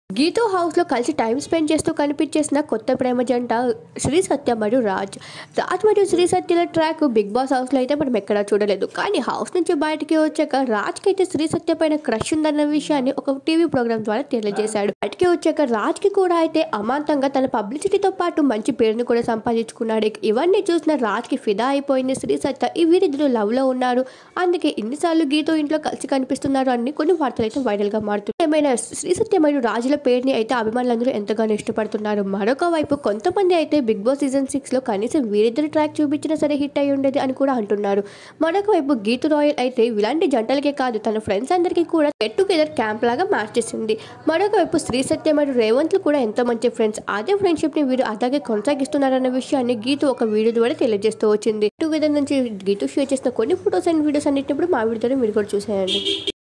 గీతూ హౌస్లో కలిసి time spend చేస్తూ కనిపించేసిన కొత్త ప్రేమ జంట శ్రీ సత్య మరియు రాజ్ మరియు శ్రీ సత్యల ట్రాక్ బిగ్ బాస్ హౌస్లో అయితే మనం ఎక్కడా చూడలేదు. కానీ హౌస్ నుంచి బయటికి వచ్చాక రాజ్కి అయితే శ్రీ సత్య పైన క్రష్ ఉందన్న విషయాన్ని ఒక టీవీ ప్రోగ్రామ్ ద్వారా తెలియజేశాడు. బయటికి వచ్చాక రాజ్కి కూడా అయితే అమాంతంగా తన పబ్లిసిటీతో పాటు మంచి పేరుని కూడా సంపాదించుకున్నాడు. ఇవన్నీ చూసిన రాజ్కి ఫిదా అయిపోయింది శ్రీ సత్య. ఈ వీరిద్దరు లవ్ లో ఉన్నారు, అందుకే ఇన్నిసార్లు గీతో ఇంట్లో కలిసి కనిపిస్తున్నారు అని కొన్ని వార్తలు అయితే వైరల్ గా మారుతున్నాయి. ఏమైనా శ్రీ సత్య మరియు రాజుల పేరుని అయితే అభిమానులందరూ ఎంతగానో ఇష్టపడుతున్నారు. మరొక వైపు కొంతమంది అయితే బిగ్ బాస్ సీజన్ 6 లో కనీసం వీరిద్దరు ట్రాక్ చూపించినా సరే హిట్ అయి ఉండేది అని కూడా అంటున్నారు. మరొక వైపు గీతు రాయల్ అయితే ఇలాంటి జంటలకే కాదు తన ఫ్రెండ్స్ అందరికీ కూడా గెట్ టుగెదర్ క్యాంప్ లాగా మార్చేసింది. మరొక వైపు శ్రీ సత్య మరియు రేవంత్లు కూడా ఎంతో మంచి ఫ్రెండ్స్. అదే ఫ్రెండ్షిప్ ని వీరు అలాగే కొనసాగిస్తున్నారన్న విషయాన్ని గీతు ఒక వీడియో ద్వారా తెలియజేస్తూ వచ్చింది. టుగెదర్ నుంచి గీతు షేర్ చేసిన కొన్ని ఫొటోస్ అండ్ వీడియోస్ అన్నింటినీ ఇప్పుడు మా వీడియోలో మీరు కూడా చూసేయండి.